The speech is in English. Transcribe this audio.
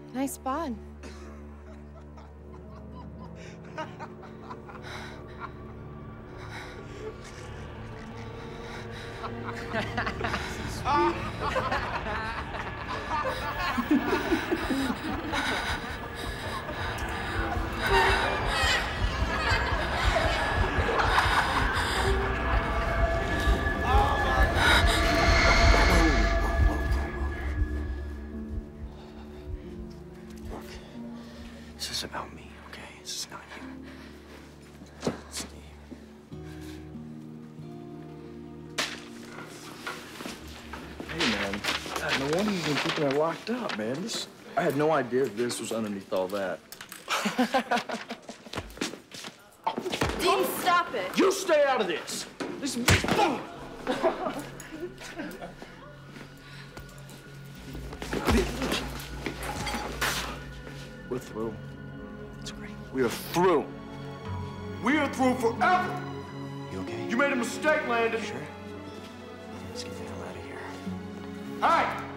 Nice spot. This is about me, okay? This is not you. It's me. Hey, man. God, no wonder you've been keeping her locked up, man. I had no idea this was underneath all that. Dean, stop it. You stay out of this. This is fun. We're through. It's great. We are through. We are through forever. You okay? You made a mistake, Landon. Sure? Let's get the hell out of here. Hey!